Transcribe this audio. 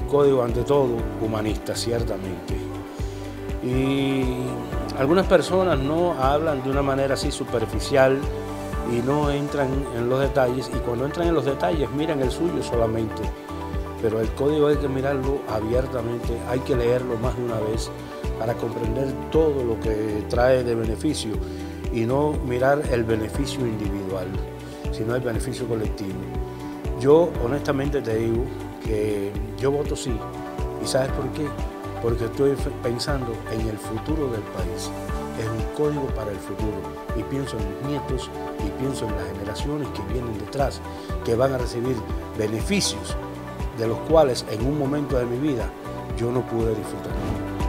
código ante todo humanista, ciertamente. Y algunas personas no hablan de una manera así superficial y no entran en los detalles, y cuando entran en los detalles miran el suyo solamente. Pero el código hay que mirarlo abiertamente, hay que leerlo más de una vez para comprender todo lo que trae de beneficio y no mirar el beneficio individual, sino el beneficio colectivo. Yo honestamente te digo que yo voto sí. ¿Y sabes por qué? Porque estoy pensando en el futuro del país. Es un código para el futuro. Y pienso en mis nietos y pienso en las generaciones que vienen detrás, que van a recibir beneficios de los cuales en un momento de mi vida yo no pude disfrutar.